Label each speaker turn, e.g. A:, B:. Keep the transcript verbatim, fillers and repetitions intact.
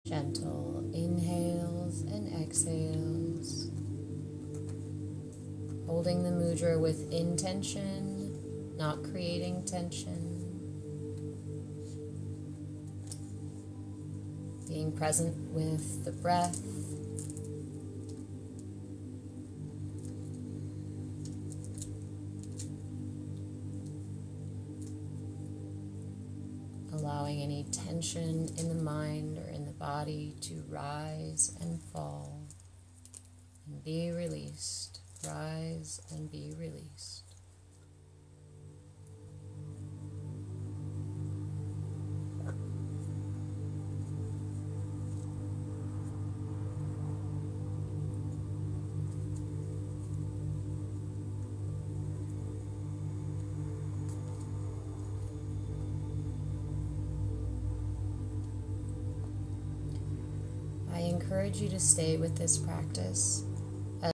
A: Gentle inhales and exhales. Holding the mudra with intention, not creating tension. Being present with the breath. Allowing any tension in the mind or in the body to rise and fall and be released. Rise and be released. I encourage you to stay with this practice